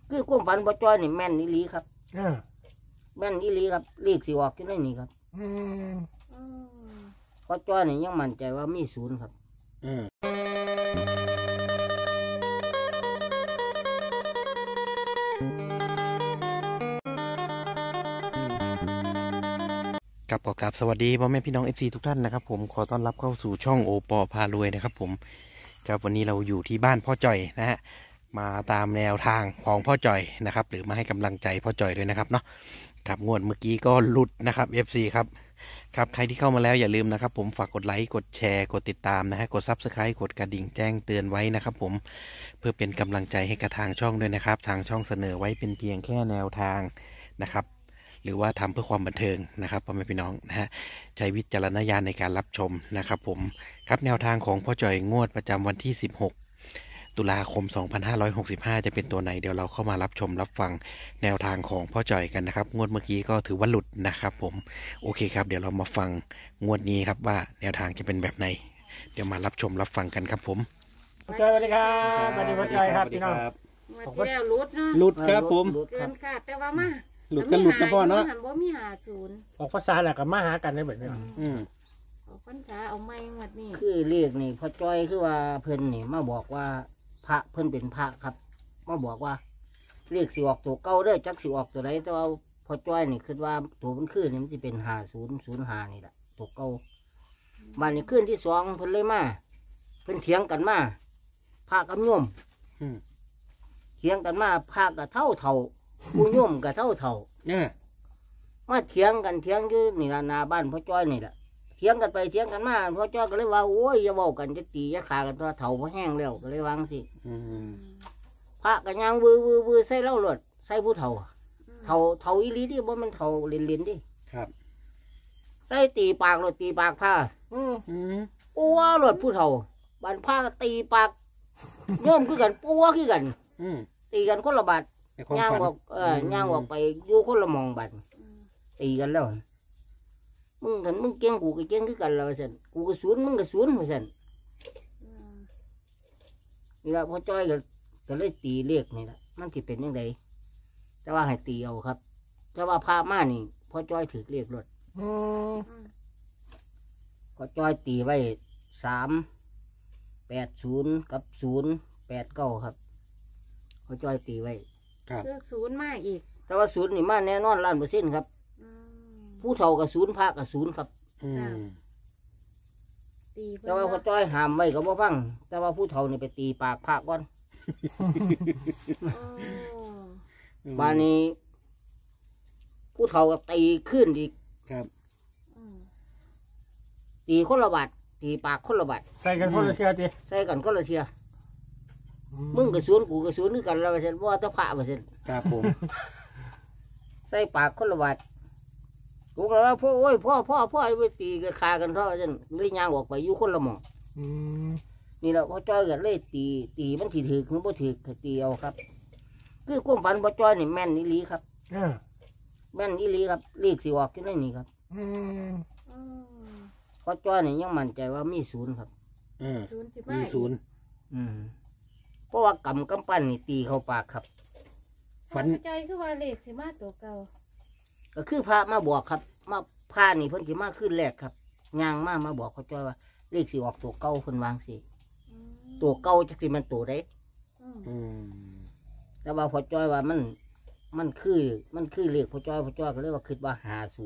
คือความฝันพ่อจ้อยนี่แม่นอีหลีครับอ่าแม่นอีหลีครับเลขสิออกอยู่ในนี้ครับอืมพ่อจ้อยนี่ยังมั่นใจว่ามีศูนย์ครับกับขอกราบสวัสดีพ่อแม่พี่น้องเอฟซีทุกท่านนะครับผมขอต้อนรับเข้าสู่ช่องโอปอพารวยนะครับผมครับวันนี้เราอยู่ที่บ้านพ่อจ่อยนะฮะมาตามแนวทางของพ่อจ่อยนะครับหรือมาให้กำลังใจพ่อจ่อยด้วยนะครับเนาะกับงวดเมื่อกี้ก็หลุดนะครับ FC ครับครับใครที่เข้ามาแล้วอย่าลืมนะครับผมฝากกดไลค์กดแชร์กดติดตามนะฮะกด Subscribe กดกระดิ่งแจ้งเตือนไว้นะครับผมเพื่อเป็นกำลังใจให้กับทางช่องด้วยนะครับทางช่องเสนอไว้เป็นเพียงแค่แนวทางนะครับหรือว่าทำเพื่อความบันเทิงนะครับพ่อแม่พี่น้องนะฮะใช้วิจารณญาณในการรับชมนะครับผมครับแนวทางของพ่อจ่อยงวดประจำวันที่16ตุลาคม2565จะเป็นตัวไหนเดี๋ยวเราเข้ามารับชมรับฟังแนวทางของพ่อจ่อยกันนะครับงวดเมื่อกี้ก็ถือว่าหลุดนะครับผมโอเคครับเดี๋ยวเรามาฟังงวดนี้ครับว่าแนวทางจะเป็นแบบไหนเดี๋ยวมารับชมรับฟังกันครับผมสวัสดีครับสวัสดีพ่อใจครับพี่น้องมาที่แล้วรุดเนาะหลุดครับผมหลุดคเกิรับนคาดแต่ว่ามาหลุดกันหลุดนะพ่อเนาะหันบ่มี50 ออกภาษาแหละกับมาหากันได้แบบนี้ออกพรรษาเอาไม้งวดนี้คือเลขนี่พ่อจ้อยคือว่าเพิ่นนี่มาบอกว่าพระเพิ่นเป็นพระครับมาบอกว่าเลขสิออกตัวเก่าเด้อจักสิออกตัวใดแต่ว่าพ่อจ้อยนี่คิดว่าตัวมันคือนี่มันสิเป็น5005นี่แหละตัวเก่าบ้านนี้คืนที่2เพิ่นเลยมาเพิ่นเถียงกันมาพระกับโยมเถียงกันมาพระกับเท่าผู้โยมกับเท่ามาเถียงกันเถียงอยู่นี่ล่ะหน้าบ้านพ่อจ้อยนี่แหละเถียงกันไปเถียงกันมาพ่อจ้อยก็เลยว่าโอ้ยอย่าเว้ากันจะตีจะขากันตัวเฒ่าบ่แห้งแล้วก็เลยวางสิพระกันยางวือใส่เหล้าหลดใส่ผู้เฒ่าอีหลีดิบ่แม่นเฒ่าเล่นๆดิครับใส่ตีปากหลดตีปากผ้าปัวหลดผู้เฒ่าบ้านผ้าก็ตีปากโยมคือกันปัวคือกันตีกันคนละบาทย่างออกย่างออกไปอยู่คนละมองบัดตีกันแล้วมึงเก่งกูก็เก่งคือกันแล้วว่าซั่นกูก็ศูนย์มึงก็ศูนย์ว่าซั่นนี่ล่ะพ่อจ้อยก็เลยตีเลขนี่ล่ะมันสิเป็นจังไดแต่ว่าให้ตีเอาครับแต่ว่าพามานี่พ่อจ้อยถือเลขรถพ่อจ้อยตีไว้380กับ089ครับพ่อจ้อยตีไว้เลือกศูนย์มาอีกแต่ว่าศูนย์นี่มาแน่นอน100%ครับผู้เฒ่ากับศูนย์พระกับศูนย์ครับตีแต่ว่าพ่อจ้อยห้ามไว้ก็บ่ฟังแต่ว่าผู้เฒ่านี่ไปตีปากพระก่อนบ้านนี้ผู้เฒ่าก็ตีขึ้นอีกตีคนละบาทตีปากคนละบาทใส่กันคนละเชียร์จีใส่กันคนละเทียมึงกับศูนย์กูกับศูนย์คือกันเราเสร็จว่าจะพระมาเสร็จครับผมใส่ปากคนละบาทกูก็ว่าพ่อโอ้ยพ่อไอ้ไปตีกันคากันเท่านั้นเลยย่างออกไปอยู่คนละหม่องนี่แหละพ่อจ้อยกันเลยตีมันถือมันบ่ถือตีเอาครับคือความฝันพ่อจ้อยนี่แม่นอีหลีครับแม่นอีหลีครับเลขสิออกอยู่ในนี้ครับพ่อจ้อยนี่ยังมั่นใจว่ามีศูนย์ครับมีศูนย์เพราะว่ากำปั้นนี่ตีเข้าปากครับฝันใจคือว่าเลขสิมาตัวเก่าก็คือพระมาบอกครับมาพระนี่เพิ่นสิมาขึ้นแรกครับย่างมาบอกพ่อจ้อยว่าเลขสิออกตัวเก่าเพิ่นวางสิตัวเก่าจักสิมันตัวใดแต่ว่าพ่อจ้อยว่ามันคือเลขพ่อจ้อยก็เลยว่าคิดว่า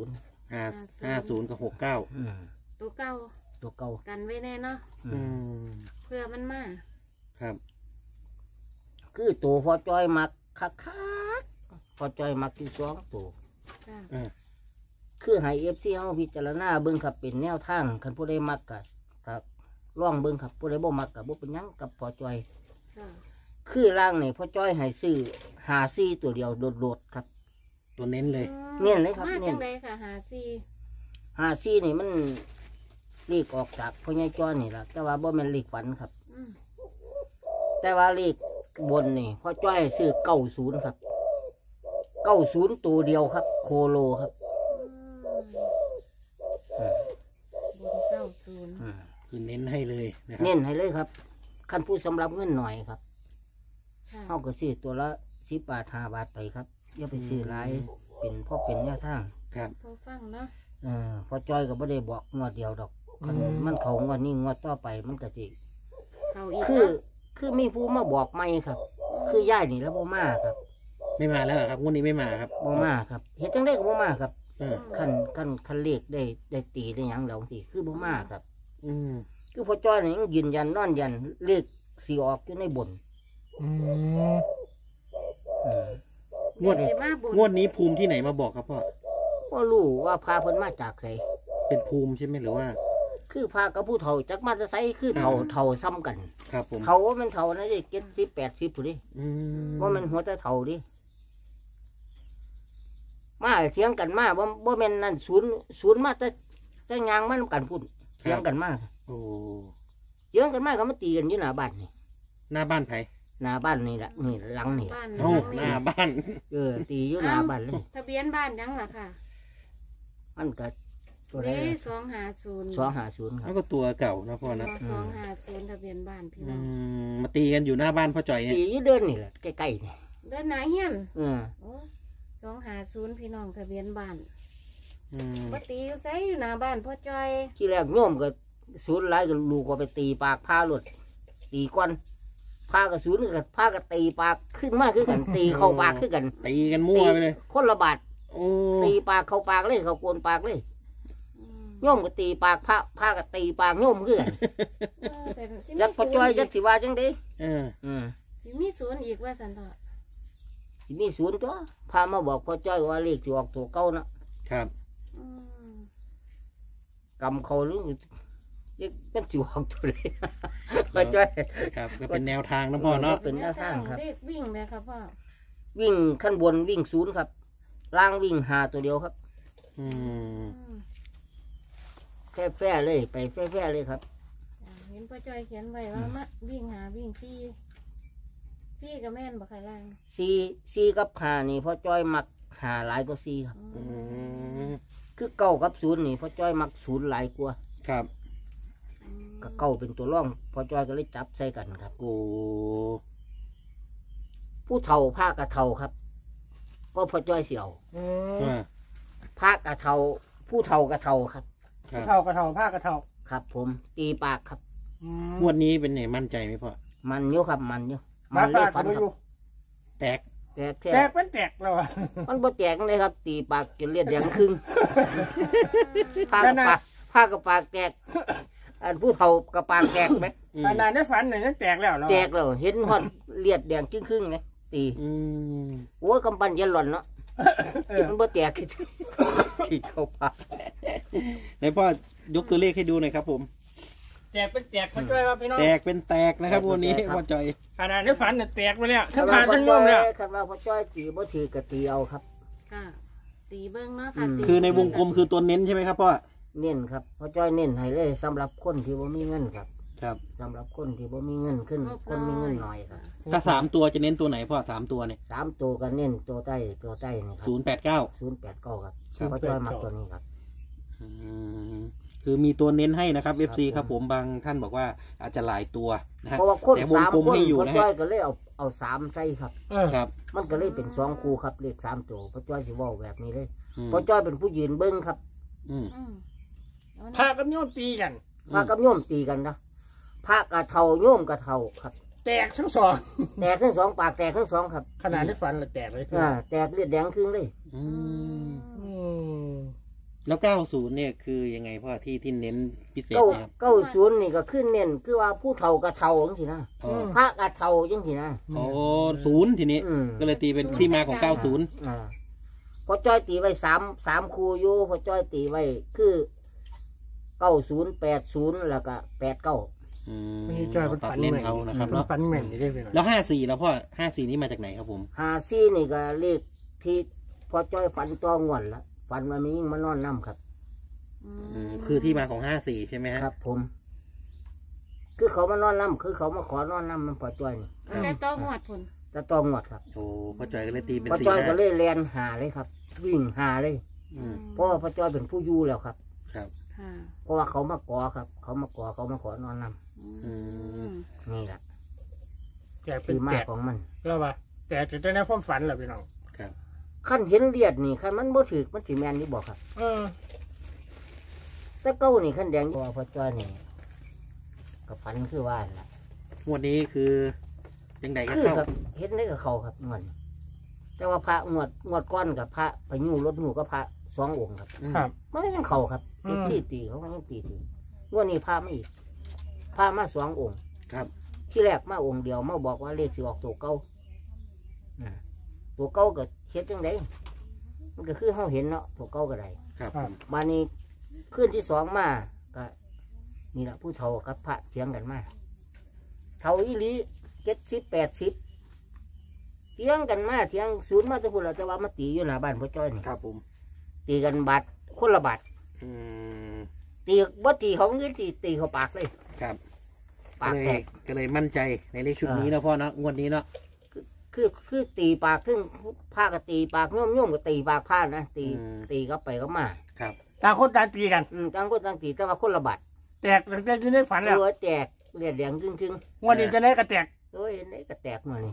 50กับ69 ตัวเก่ากันไว้แน่เนาะเพื่อมันมาครับคือตัวพ่อจ้อยมักคักพ่อจ้อยมักที่2ตัวคือให้ FC เฮาพิจารณาเบิ่งครับเป็นแนวทางคันผู้ใดมักก็ลองเบิ่งครับผู้ใดบ่มักก็บ่เป็นหยังกับพ่อจ้อยคือร่างนี่พ่อจ้อยให้ซื้อ54ตัวเดียวโดดๆครับตัวเน้นเลยเน้นเลยครับเน้นจังได๋ค่ะ 54นี่มันเลขออกจากพ่อใหญ่จ้อยนี่ล่ะแต่ว่าบ่แม่นเลขฝันครับแต่ว่าเลขบนนี่พ่อจ้อยให้ซื้อ90ครับ90ตัวเดียวครับโคโลครับคือเน้นให้เลยนะครับเน้นให้เลยครับขั้นผู้สำหรับเงินหน่อยครับเขาก็ซื้อตัวละ 10 บาท5 บาทไปครับอย่าไปซื้อหลายเป็นเพราะเป็นแนวทางครับพอฟังเนาะพอจ้อยก็ไม่ได้บอกงวดเดียวดอกคันมันเขางวดนี้งวดต่อไปมันก็สิเขาอีกคือมีผู้มาบอกไม่ครับ คือย่ายนี่แล้วบ่มาครับไม่มาแล้วเหรอครับงวดนี้ไม่มาครับบ่มาครับเฮ็ดจังได๋ก็บ่มาครับเออคันเลขได้ตีได้หยังแล้วสิคือบ่มาครับอืมคือพอจ้อยนี่ยังยืนยันนอนยันเลขสิออกอยู่ในบนอืมอืมงวดเด็กมาบุญงวดนี้ภูมิที่ไหนมาบอกครับพ่อบ่รู้ว่าพาเพิ่นมาจากไสเป็นภูมิใช่ไหมหรือว่าคือพากับผู้เฒ่าจักมาจะไสคือเฒ่าซ้ำกันครับผมเขาว่ามันเฒ่านะสิ70 80พุ่นดิอืมว่ามันหัวแต่เฒ่าดิมาเถียงกันมาบ่แม่นนั่นศูนย์มาแต่ยางมันกันพุ่นเถียงกันมาโอ้เถียงกันมาก็มาตีกันอยู่หน้าบ้านนี่หน้าบ้านไผหน้าบ้านนี่ล่ะนี่หลังนี่ล่ะบ้านโอ้หลังหน้านี้บ้านตีอยู่หน้าบ้านเลยทะเบียนบ้านยังล่ะค่ะมันก็ตัวใดนี่250 250คแล้รัวบก็ตัวเก่านะพ่อนะ 250ทะเบียนบ้านพี่อืน้องมมาตีกันอยู่หน้าบ้านพ่อจ่อยเนี่ยตีอยู่เดินนี่แหละใกล้ๆนี่เดินหนาเฮียนเออโอ้250พี่น้องทะเบียนบ้านอืมบ่ตีอยู่ไสอยู่หน้าบ้านพ่อจ้อยที่แรกโยมก็ศูนย์หลายก็ลูกก็ไปตีปากพาหลุดตีก้อนพากับศูนย์ก็พากับตีปากขึ้นมาคือกันตีเข้าปากคือกันตีกันมั่วไปเลยคนละบาทโอ้ตีปากเข้าปากเลยเขาโกนปากเลยอืมโยมก็ตีปากพาก็ตีปากโยมคือกันแต่สิยักพอจ้อยยักสิว่าจังได๋เออสิมีศูนย์อีกว่าสันเถอะสิมีศูนย์ตัวพามาบอกพอจ้อยว่าเลขสิออกตัวเก่านะครับอืมกำเขาหรือยังเป็นสิออกตัวเลย พอจ้อยครับก็เป็นแนวทางนะพ่อเนาะเป็นแนวทางครับเลขวิ่งเลยครับพ่อวิ่งขั้นบนวิ่งศูนย์ครับล่างวิ่งหาตัวเดียวครับอืมอืมแฟ่เลยไปแฟ่เลยครับเห็นพ่อจ้อยเขียนไว้ว่ามาวิ่งหาวิ่งซี่กับแม่นบ่ใครล่างซีกับหานี่พอจ้อยมักหาหลายกว่าซีครับอืมคือเก้ากับศูนย์นี่พอจ้อยมักศูนย์หลายกว่าครับก็เก้าเป็นตัวร่องพอจ้อยก็เลยจับใส่กันครับโอ้ผู้เฒ่าผ้ากระเฒ่าครับ ก็พอจ้อยเสี่ยวอืมอ่าผ้ากระเฒ่าผู้เฒ่ากระเฒ่าครับครับเท่ากระเท่าผ้ากระเท่าครับ ผมตีปากครับอืมงวดนี้เป็นไงมั่นใจไหมพ่อมันอยู่ครับมันอยู่มาเลฝาขกฟันดูคอรัยู่บแตกแตกแท้แตกเป็นแตกแล้วอ่ะมันบ่แตกเลยครับ ตีปากจนเลือดแดงครึ่งผ้าขกับนาดปากผ้ากับปากแตกอันผู้เฒ่ากับปากแตกไหมอืมขนาดในฝันเนี่ยยังแตกแล้วเหรอแตกแล้วเห็นฮอดเลือดแดงครึ่งๆเลยตีอืมโอ้ยกำปั้นยันหล่อนเนาะเออมันบ่แตกคือที่เข้าปากไหนพ่อยกตัวเลขให้ดูหน่อยครับผมแตกเป็นแตกพ่อจ้อยว่าพี่น้องแตกเป็นแตกนะครับวันนี้พ่อจ่อยขนาดในฝันเนี่ยแตกไปแล้วทั้งผ่านทั้งง่วงแล้วคันว่าพ่อจ้อยตีบ่ถือกะตีเอาครับค่ะตีเบิ้งเนาะค่ะอืมตีคือในวงกลมคือตัวเน้นใช่ไหมครับพ่อเน้นครับพ่อจ้อยเน้นให้เลยสำหรับคนที่บ่มีเงินครับครับสำหรับคนที่บ่มีเงินขึ้น คนมีเงินหน่อยครับถ้าสามตัวจะเน้นตัวไหนพ่อสามตัวเนี่ย 3 ตัวก็เน้นตัวใต้นี่ครับ 089 089ครับครับพ่อจ้อยมักตัวนี้ครับอืมคือมีตัวเน้นให้นะครับครับ FC ครับผมบางท่านบอกว่าอาจจะหลายตัวนะฮะเพราะว่าคนแต่วง 3 กลมคนให้อยู่พ่อนะจ้อฮะยก็เลยเอา3ใส่ครับเออครับมันก็เลยเป็น2คู่ครับเลข3ตัวพ่อจ้อยสิเว้าแบบนี้เลยอืมพ่อจ้อยเป็นผู้ยืนเบิ่งครับอืมอืมเอาพานะกับโยมตีกันพระกับโยมตีกันนะพระกะเทาโยมกะเทาครับแตกทั้งสองแตกทั้งสองปากแตกทั้งสองครับขนาดในฝันเลยแตกเลยแตกเลือดแดงครึ่งเลยอืมอืมแล้ว90เนี่ยคือยังไงพ่อที่เน้นพิเศษนะครับ 90นี่ก็ขึ้นเน้นคือว่าผู้เฒ่ากะเทาจังซี่นะอ๋อพระกะเทาจังซี่นะโอ้ศูนย์ทีนี้อืมก็เลยตีเป็นที่มาของ 90 อ่าพอจ้อยตีไว้3คู่อยู่พอจ้อยตีไว้คือ90 80แล้วก็89 อืมมีจ้อยเป็นตัดฝันเล่นเหม็นเอานะครับเป็นเนาะฝันเหม็นนี่ได้ไปหน่อยแล้ว54แล้วพ่อ54นี้มาจากไหนครับผม 54นี่ก็เลขที่พอจ้อยฝันต้องงวดละฝันว่ามียิ่งมานอนน้ำครับอืมคือที่มาของ54ใช่ไหมฮะครับผม คือเขามานอนน้ำคือเขามาขอนอนน้ำมันพอจ้อยนี่เอาแต่ต้องหวดผลจะต้องงวดครับโอ้พ่อจอยก็เลยตีเป็นพอสี่จ้อยก็ห้าเลยแลนหาเลยครับ วิ่งหาเลยอืมเพราะว่าพอจ้อยเป็นผู้อยู่แล้วครับครับค่ะเพราะว่าเขามาขอครับ เขามาขอนอนน้อืมำนี่แหละแตกเป็คืนอมาแตกกของมันแล้วว่าแต่จะในความฝันแหละพี่น้องครับขั้นเห็นเลียดนี่ขั้นมันบ่ถือมันสิแมนนี่บอกครับ แต่เก้านี่ขั้นแดงพอจ้อยนี่ก็ฝันคือว่าล่ะงวดนี้คือยังไงก็คือเข้าครับเห็นได้กับเขาครับงวดนี้แต่ว่าพระงวดก้อนกับพระไปยู่รถหนูกับพระสององค์ครับครับมันก็ยังเขาครับอืมที่ตีเขาก็ยังตีงวดนี้พระมาอีกพระมาสององค์ครับที่แรกมาองค์เดียวมาบอกว่าเลขสิออกตัวเก้าตัวเก้าก็เฮ็ดจังไดมันก็คือเขาเห็นเนาะตัวเก้าก็ได้ครับครับมานี้ขึ้นที่สองมาก็นี่แหละผู้เฒ่ากับพระเถียงกันมาเฒ่าอีหลี70 80เถียงกันมาเถียงศูนย์มาตั้งพุ่นแล้วแต่ว่ามาตีอยู่หน้าบ้านพ่อจ้อยนี่ครับผมตีกันบาดคนละบาดอืมตีบ่ตีเขาเงินตีเขาปากเลยครับปากแตกก็เลยมั่นใจในเลขชุดนี้นะพ่อเนาะงวดนี้เนาะคือตีปากซึ่งผ้าก็ตีปากโยมก็ตีปากผ้านะตีก็ไปก็มาครับต่างคนต่างตีกันต่างคนต่างตีแต่ว่าคนละบาดแตกตั้งแต่อยู่ในฝันแล้วตัวแตกเลือดแดงครึ่งวันนี้จะได้กระแตกๆโอ้ยเห็นได้ก็แตกมานี่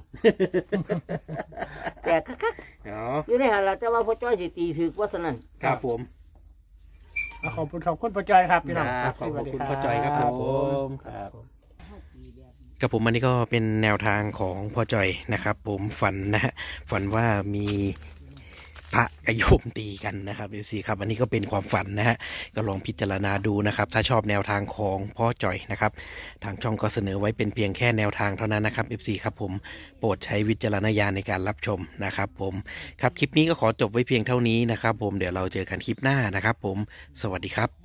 แตกคักอ๋อๆอยู่ในหันละแต่ว่าพ่อจ้อยสิตีถือว่าสนั่นครับผมขอบคุณพ่อจอยครับพี่น้องครับขอบคุณพ่อจอยครับผมครับกับผมอันนี้ก็เป็นแนวทางของพ่อจอยนะครับผมฝันนะฮะฝันว่ามีพระกับโยมตีกันนะครับเอฟซีครับอันนี้ก็เป็นความฝันนะฮะก็ลองพิจารณาดูนะครับถ้าชอบแนวทางของพ่อจอยนะครับทางช่องก็เสนอไว้เป็นเพียงแค่แนวทางเท่านั้นนะครับเอฟซีครับผมโปรดใช้วิจารณญาณในการรับชมนะครับผมครับคลิปนี้ก็ขอจบไว้เพียงเท่านี้นะครับผมเดี๋ยวเราเจอกันคลิปหน้านะครับผมสวัสดีครับ